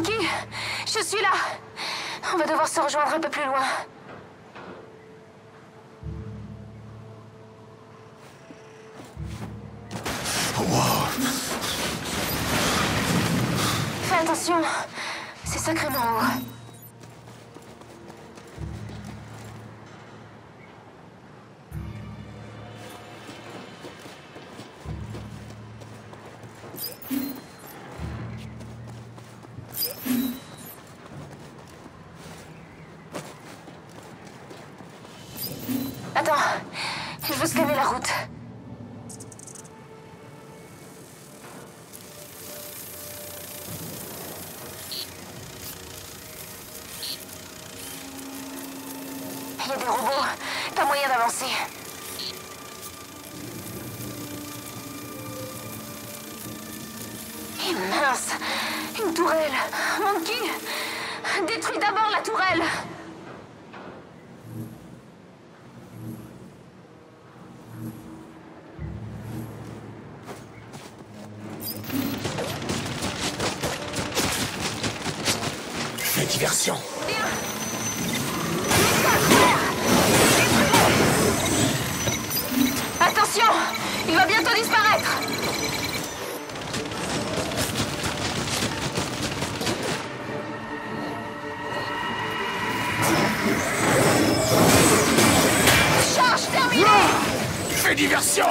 Monkey, je suis là. On va devoir se rejoindre un peu plus loin. Wow. Fais attention, c'est sacrément haut. Attends, je veux scanner la route. Il y a des robots, pas moyen d'avancer. Et mince, une tourelle. Monkey, détruis d'abord la tourelle. Diversion. Attention, il va bientôt disparaître. Charge terminée. Fais diversion.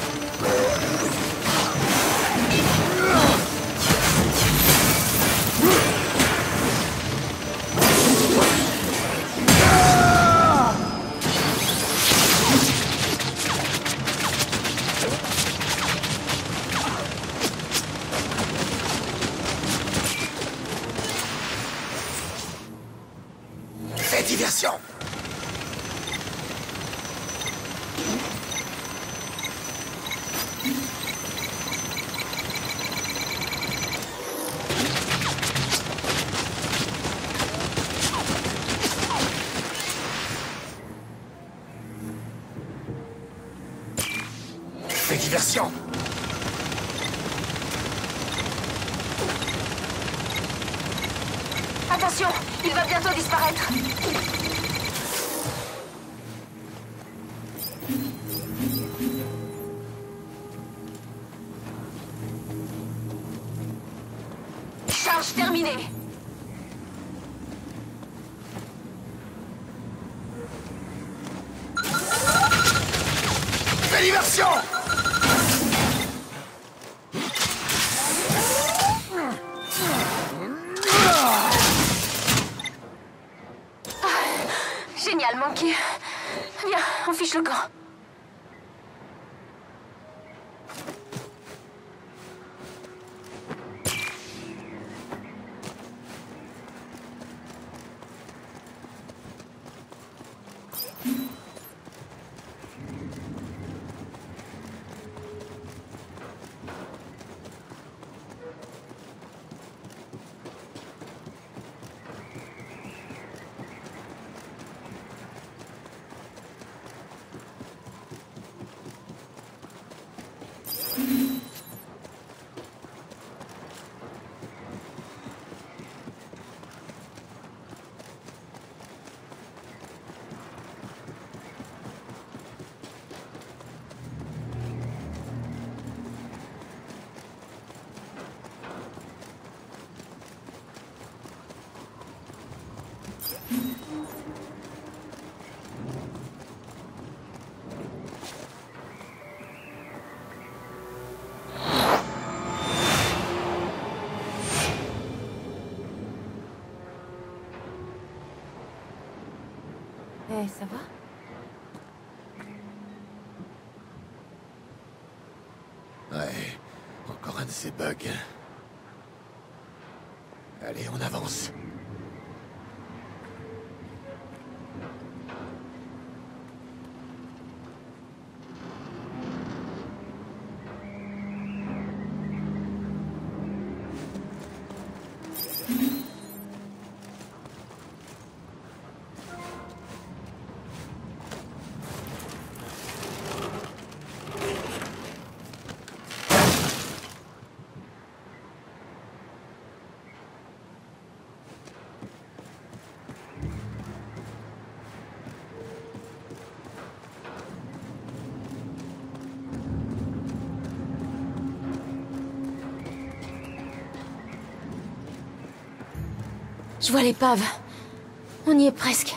Diversion. Fais diversion. Attention, il va bientôt disparaître. Charge terminée. Fais diversion. Génial, Monkey. Viens, on fiche le camp. Eh, ça va? Ouais, encore un de ces bugs. Allez, on avance. Je vois l'épave. On y est presque.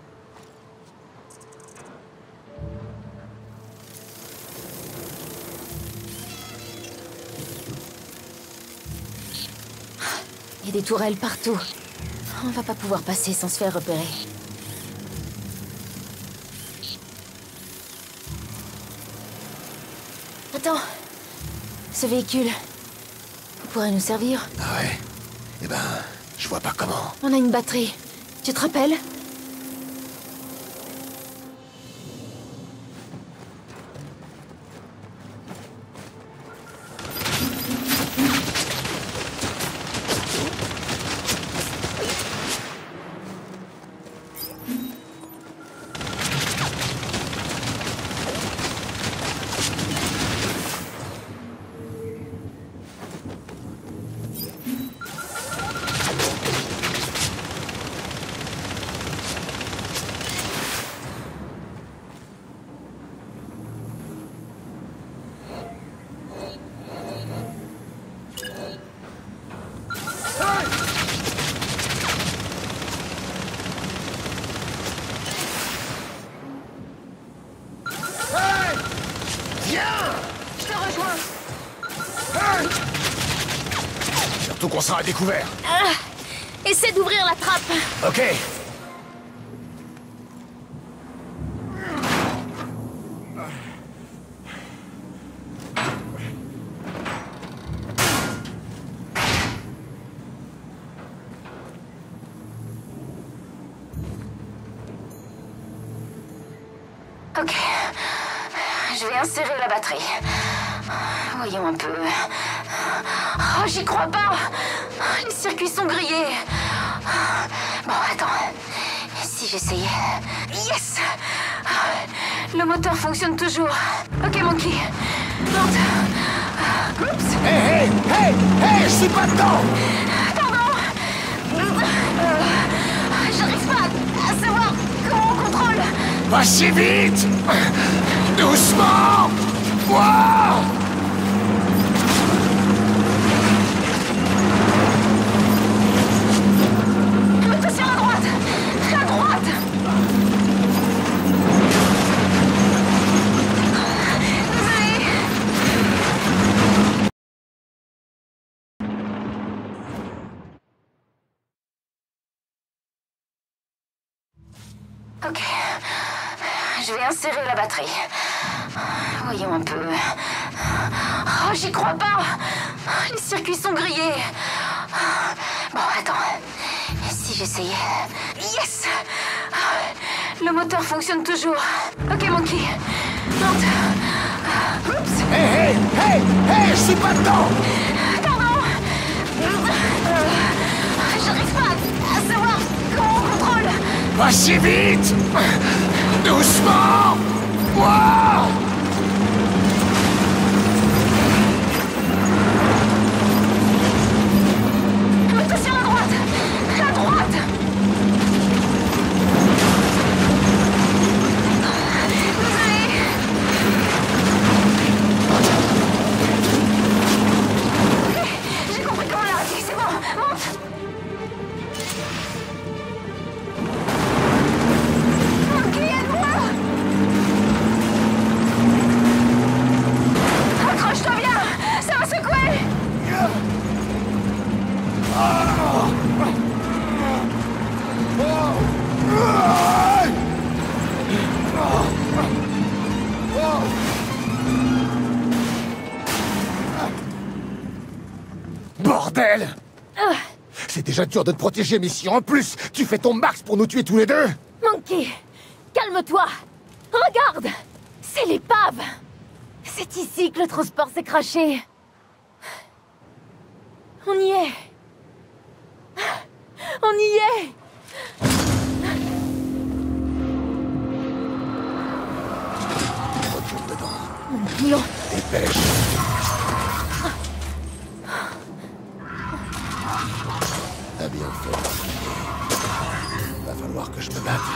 Il y a des tourelles partout. On va pas pouvoir passer sans se faire repérer. Attends. Ce véhicule pourrait nous servir. Ah ouais? Eh ben, je vois pas comment. On a une batterie. Tu te rappelles? Surtout qu'on sera à découvert. Ah, essaie d'ouvrir la trappe. Ok. Ok. Je vais insérer la batterie. Voyons un peu. Oh, j'y crois pas. Les circuits sont grillés. Bon, attends. Et si j'essayais... Yes! Le moteur fonctionne toujours. Ok, Monkey. Monte. Oups. Hey, je suis pas dedans! Pardon. J'arrive pas à savoir comment on contrôle. Pas si vite! Doucement! Wow! Attention à droite! À droite! Désolé! Ok. Je vais insérer la batterie. Voyons un peu. Oh, j'y crois pas! Les circuits sont grillés. Bon, attends. Et si j'essayais... Yes! Le moteur fonctionne toujours. Ok, Monkey. Monte. Oups. Hey, je suis pas dedans! Pardon. J'arrive pas à savoir comment on contrôle. Pas si vite! Doucement! Wow! Attention à droite! À droite! Désolé! Ok, j'ai compris comment l'arrêter, c'est bon, monte! Ok, aide-moi! Accroche-toi bien! Ça va secouer! Bordel! C'est déjà dur de te protéger, mais si en plus tu fais ton max pour nous tuer tous les deux! Monkey, calme-toi. Regarde, c'est l'épave. C'est ici que le transport s'est craché. On y est. On y est. Retourne dedans. Non. Dépêche. T'as bien fait. Va falloir que je me batte.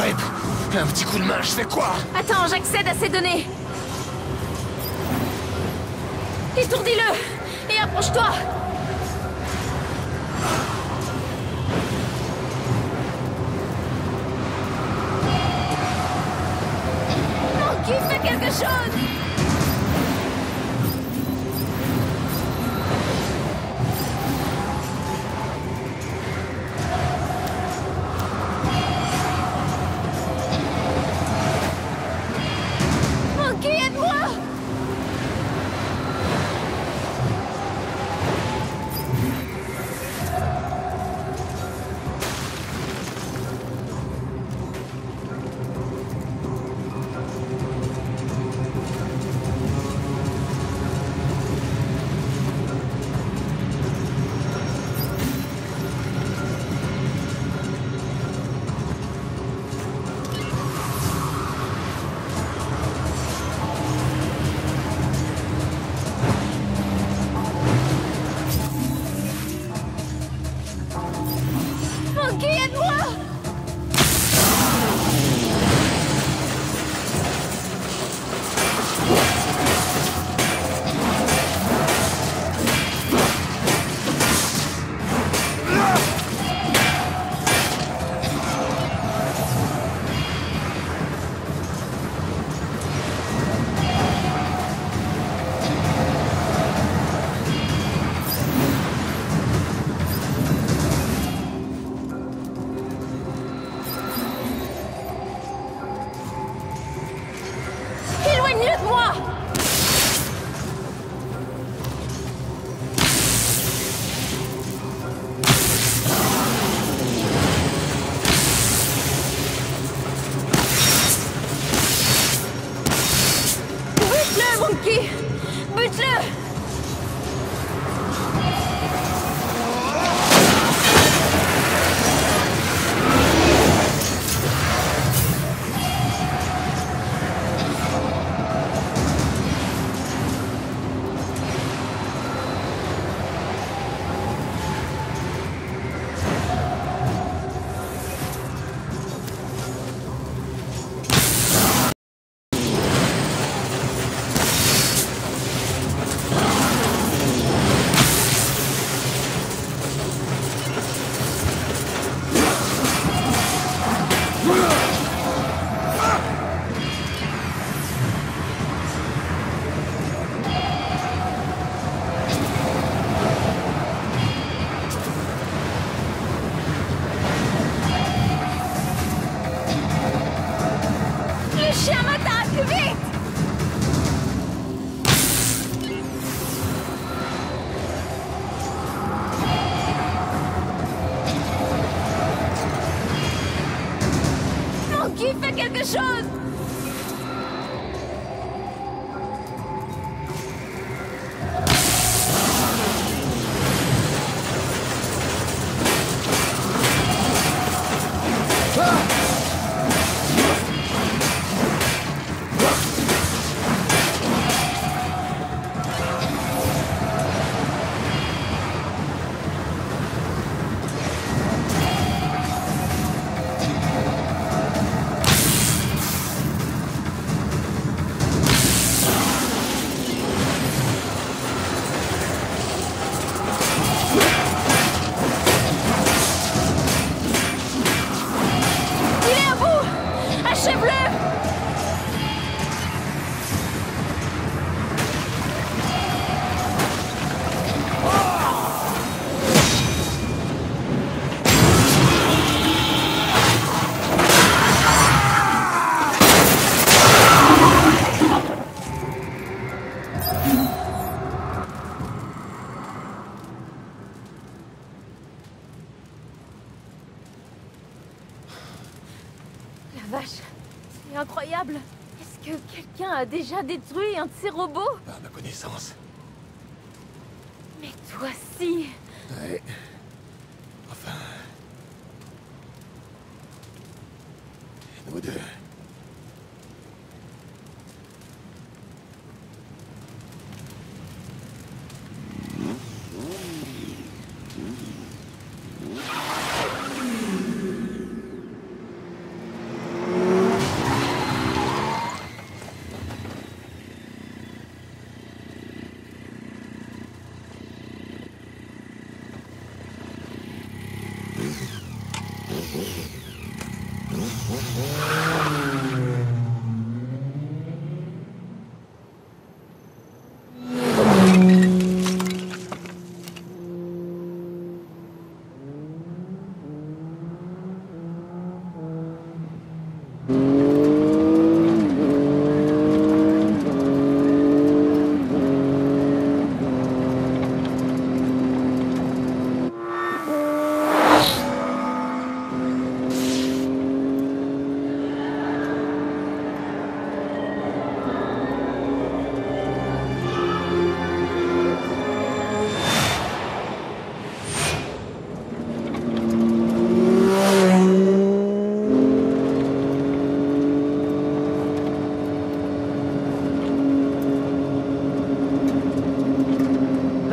Skype. Un petit coup de main, je sais quoi. Attends, j'accède à ces données. Étourdis-le et approche-toi. Monkey, fais quelque chose. Monkey, aide-moi. Monkey, aide-moi. Éloigne-le de moi. Bute-le, Monkey. Bute-le. Le chien m'attaque, vite. Monkey, fais quelque chose. Il est à bout. Achève-le. La vache, c'est incroyable. Est-ce que quelqu'un a déjà détruit un de ces robots? Pas à ma connaissance. Mais toi si. Ouais. Enfin... Nous deux.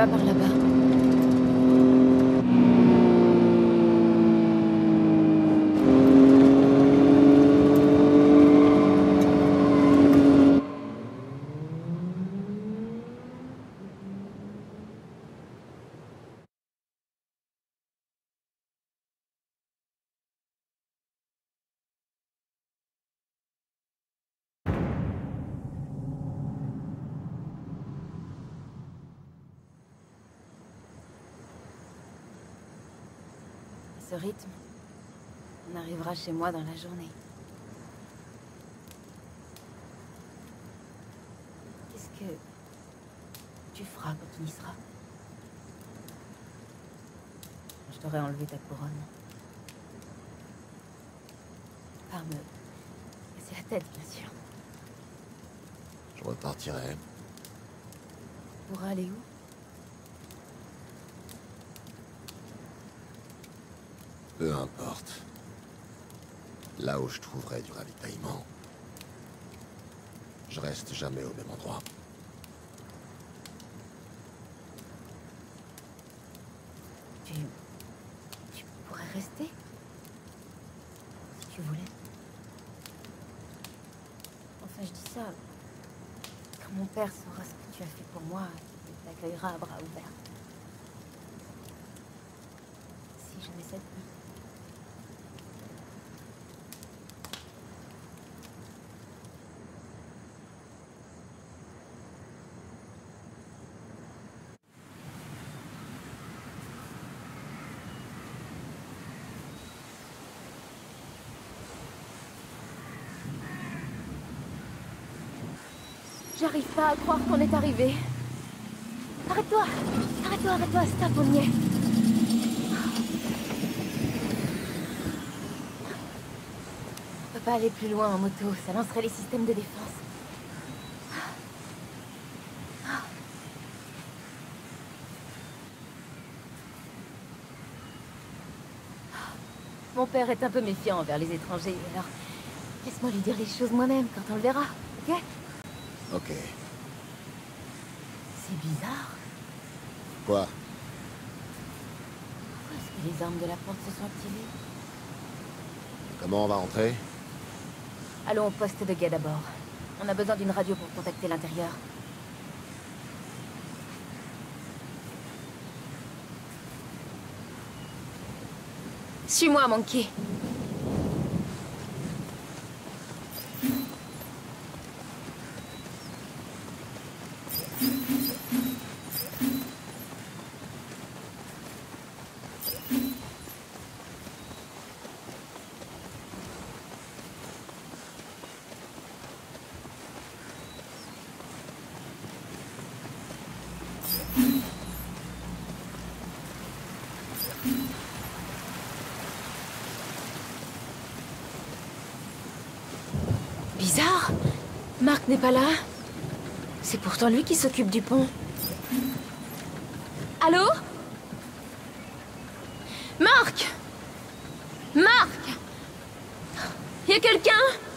pas par là-bas. Ce rythme, on arrivera chez moi dans la journée. Qu'est-ce que tu feras quand tu y seras? Je t'aurais enlevé ta couronne. Pas me casser la tête, bien sûr. Je repartirai. Pour aller où? Peu importe. Là où je trouverai du ravitaillement. Je reste jamais au même endroit. Tu pourrais rester? Si tu voulais. Enfin, je dis ça. Quand mon père saura ce que tu as fait pour moi, il t'accueillera à bras ouverts. Si jamais ça te dit. J'arrive pas à croire qu'on est arrivé. Arrête-toi! Arrête-toi, arrête-toi, stop, on y est. On peut pas aller plus loin en moto, ça lancerait les systèmes de défense. Mon père est un peu méfiant envers les étrangers, alors laisse-moi lui dire les choses moi-même quand on le verra, ok? Ok. C'est bizarre. Quoi? Pourquoi est-ce que les armes de la porte se sont activées? Comment on va rentrer? Allons au poste de guet d'abord. On a besoin d'une radio pour contacter l'intérieur. Suis-moi, Monkey. Bizarre. Marc n'est pas là. C'est pourtant lui qui s'occupe du pont. Allô? Marc? Marc? Y a quelqu'un?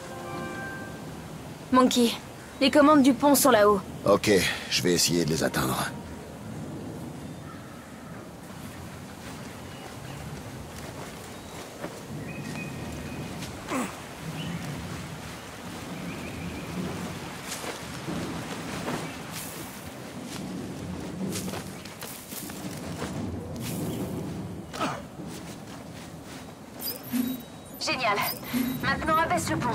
Monkey, les commandes du pont sont là-haut. Ok, je vais essayer de les atteindre. Génial. Maintenant, abaisse le pont.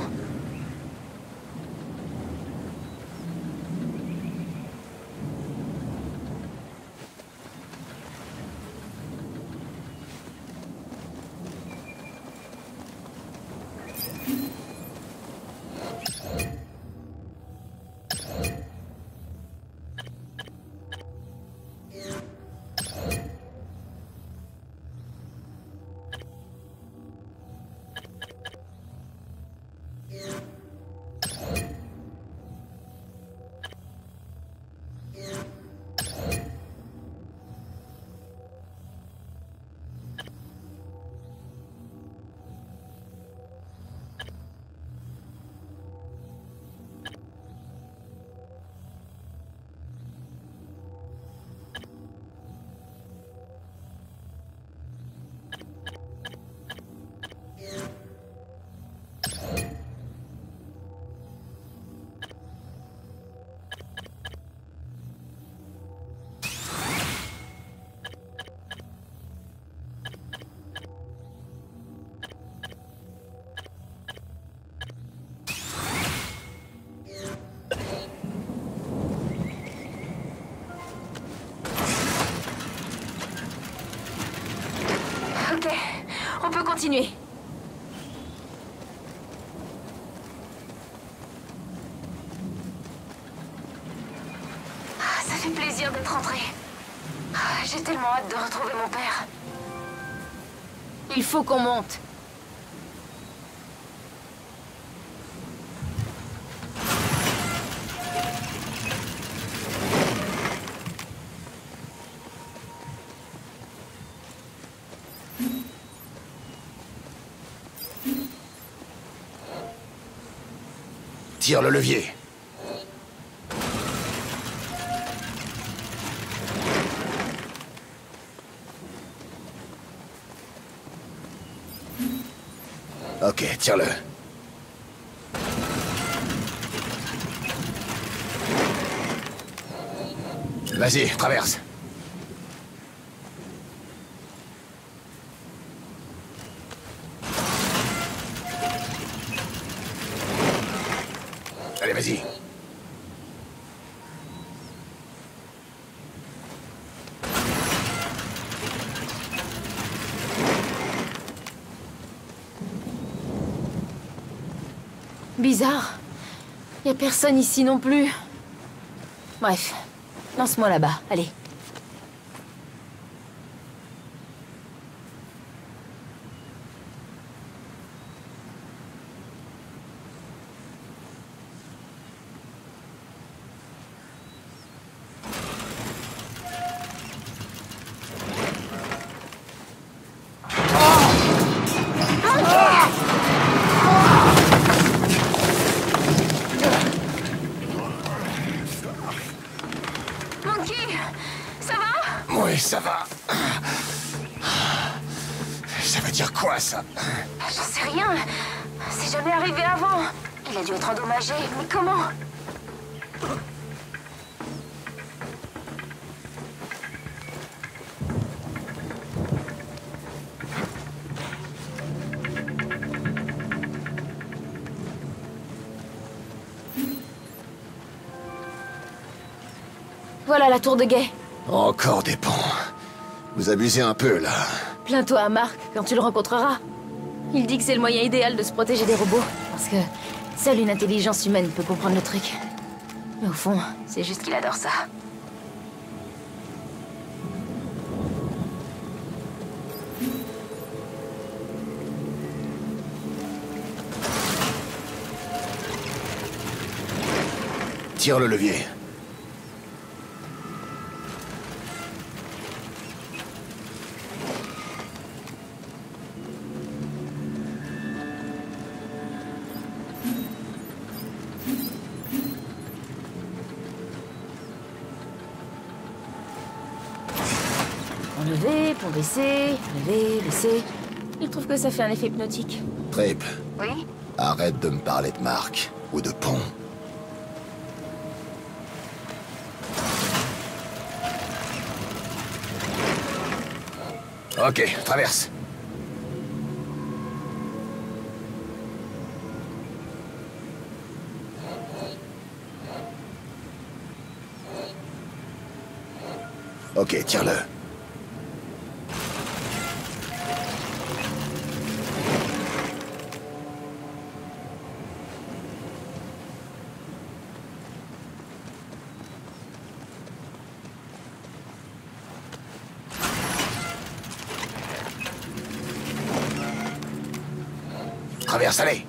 continuer. Ah, ça fait plaisir d'être rentré. J'ai tellement hâte de retrouver mon père. Il faut qu'on monte. Tire le levier. Ok, tire-le. Vas-y, traverse. Allez, vas-y. Bizarre. Y a personne ici non plus. Bref, lance-moi là-bas, allez. Oui, ça va. Ça veut dire quoi, ça? J'en sais rien. C'est jamais arrivé avant. Il a dû être endommagé, mais comment? Voilà la tour de guet. Encore des ponts. Vous abusez un peu, là. Plains-toi à Mark quand tu le rencontreras. Il dit que c'est le moyen idéal de se protéger des robots, parce que seule une intelligence humaine peut comprendre le truc. Mais au fond, c'est juste qu'il adore ça. Tire le levier. Enlever, pont baisser, lever, baisser. Il trouve que ça fait un effet hypnotique. Trip, Oui? arrête de me parler de Mark ou de pont. Ok, traverse. Ok, tire-le. Traverse, allez.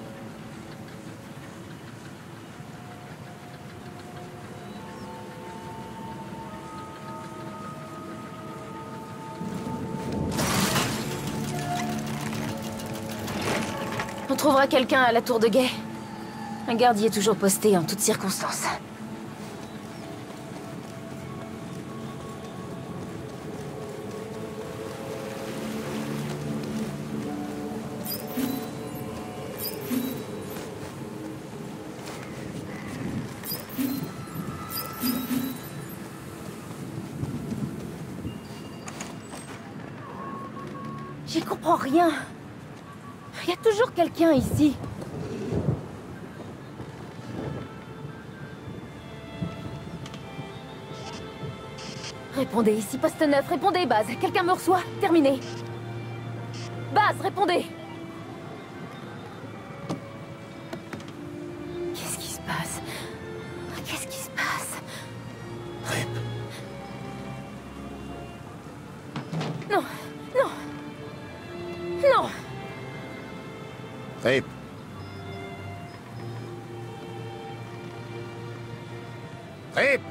On trouvera quelqu'un à la tour de guet. Un garde y est toujours posté en toutes circonstances. J'y comprends rien. Il y a toujours quelqu'un ici. Répondez, ici poste 9, répondez base. Quelqu'un me reçoit. Terminé. Base, répondez. Qu'est-ce qui se passe? Qu'est-ce qui se passe? Trip. Non, non. Non. Trip. Trip.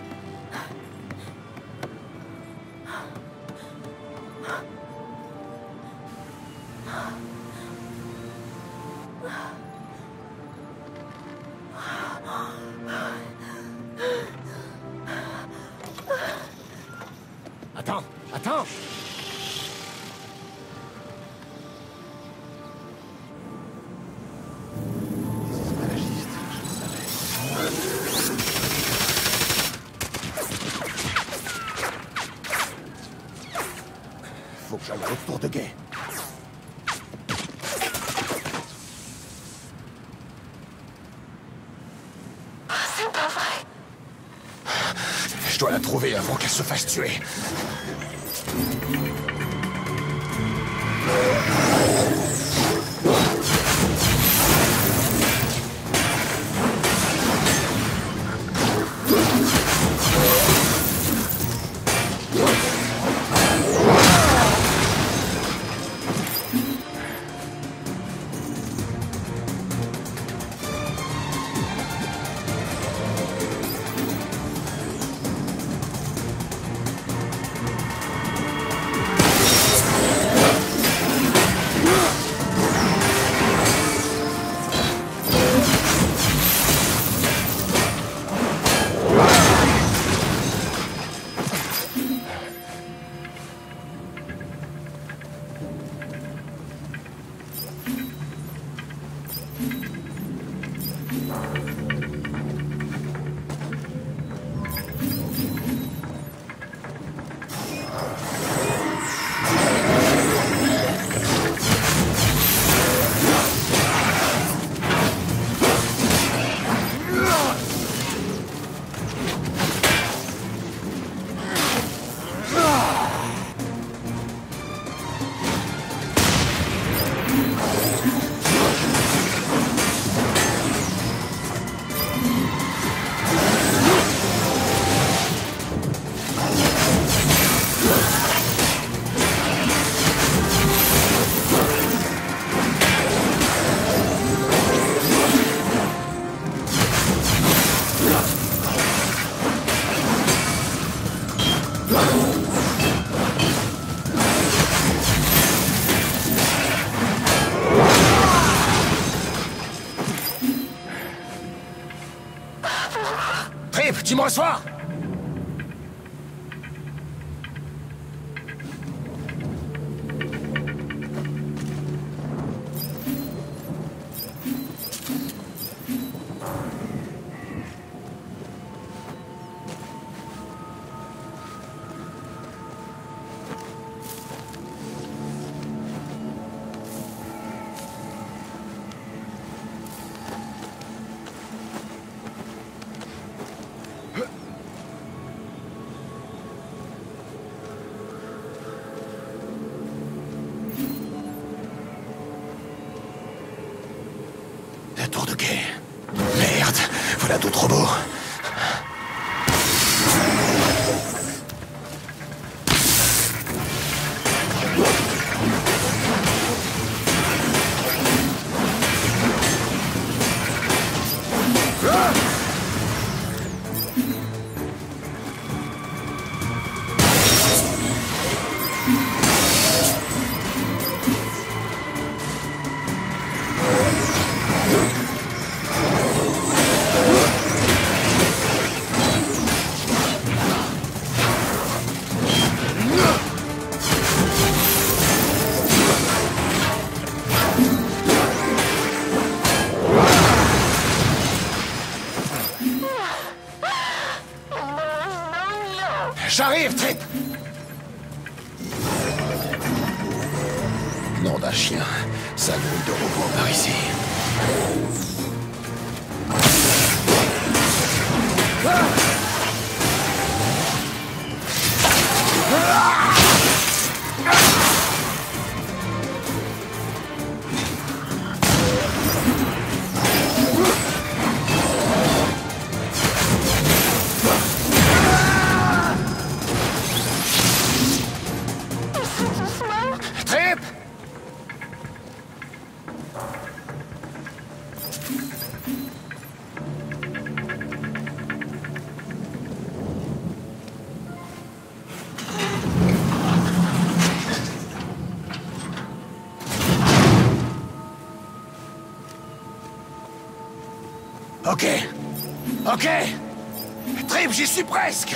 Attends, attends. Faut que j'aille à l'autre tour de guet. C'est pas vrai. Je dois la trouver avant qu'elle se fasse tuer. Trip, tu me reçois? La tour de quai. Merde, voilà d'autres robots. J'arrive, Trip! Nom d'un chien, ça gueule de robots par ici. Ok. Ok. Trip, j'y suis presque.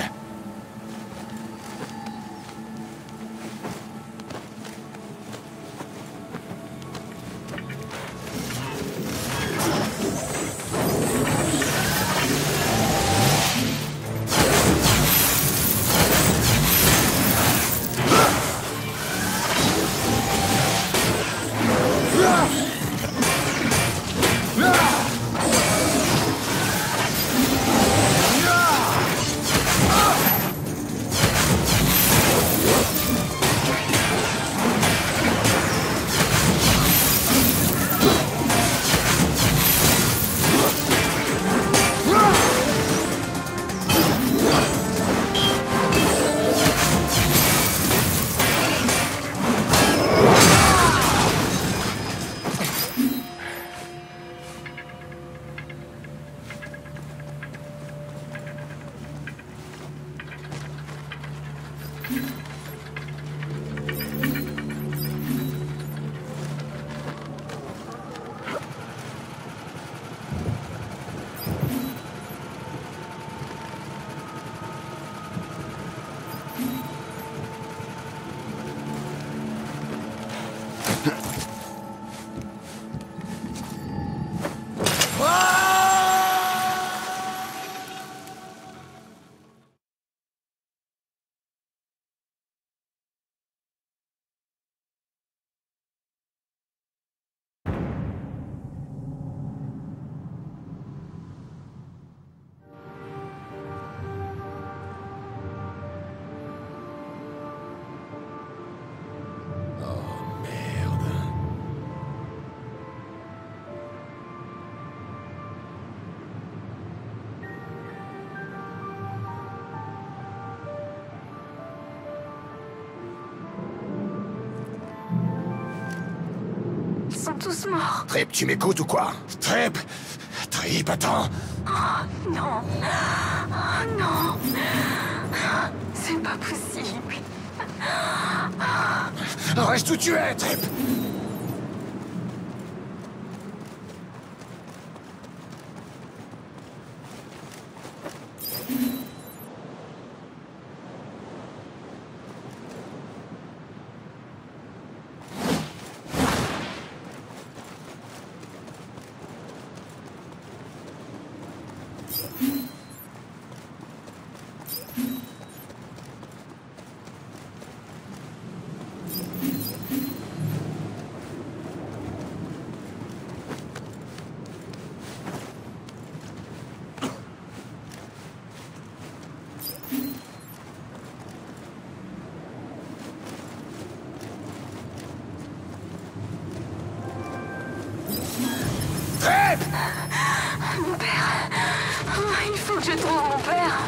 Ils sont tous morts. Trip, tu m'écoutes ou quoi? Trip! Trip, attends! Oh, non. Oh, non. C'est pas possible. Reste où tu es, Trip! Mon père. Il faut que je trouve mon père.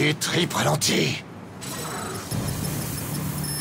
ralenti, trip ralenti.